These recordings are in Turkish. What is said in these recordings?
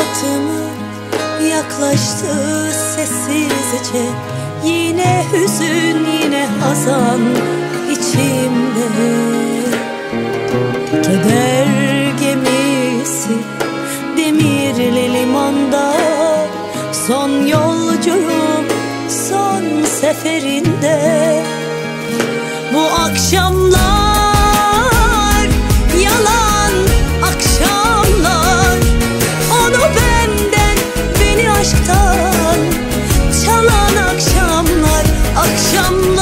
batımı yaklaştı sessizce. Yine hüzün, yine hazan içimde. Keder gemisi demirli limanda, son yolcuyum son seferinde. Bu akşamlar yalan akşamlar, onu benden beni aşktan çalan akşamlar. Akşamlar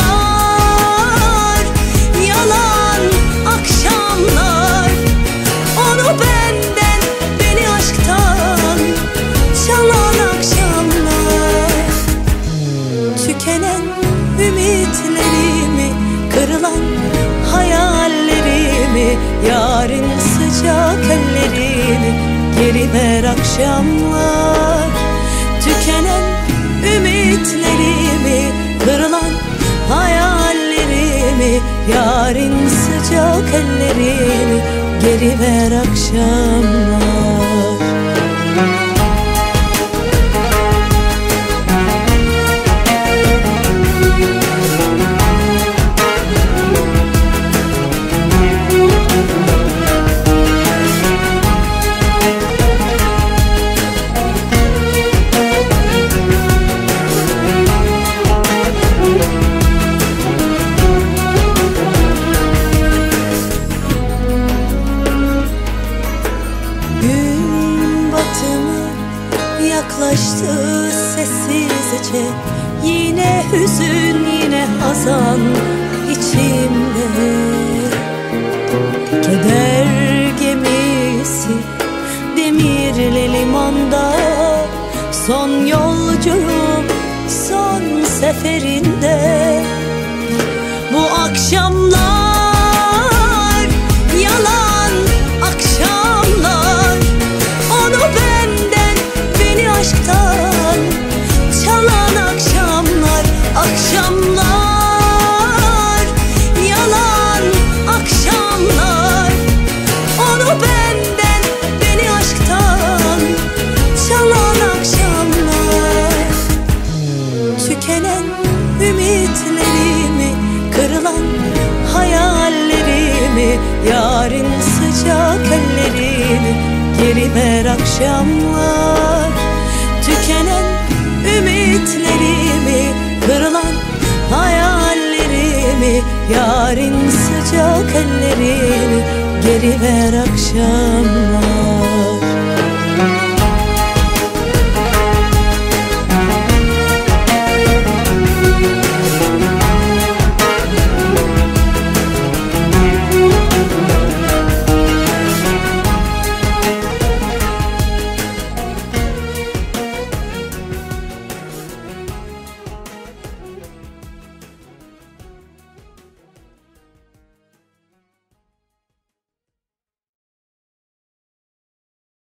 yalan akşamlar, onu benden beni aşktan çalan akşamlar. Tükenen ümitlerimi, kırılan hayallerimi, yarın sıcak ellerimi geri ver akşamlar. Tükenen ümitlerimi, kırılan hayallerimi, yarın sıcak ellerimi geri ver akşamlar. Yaklaştı sessizce. Yine hüzün, yine hazan içimde. Keder gemisi demirli limanda, son yolcuyum son seferinde. Bu akşamlar yalan akşamlar, onu benden beni aşktan çalan akşamlar. Akşamlar yalan akşamlar, onu benden beni aşktan çalan akşamlar. Tükenen ümitlerimi, kırılan hayallerimi, yarın sıcak ellerimi geri ver akşamlar. Tükenen ümitlerimi, kırılan hayallerimi, yarın sıcak ellerimi geri ver akşamlar.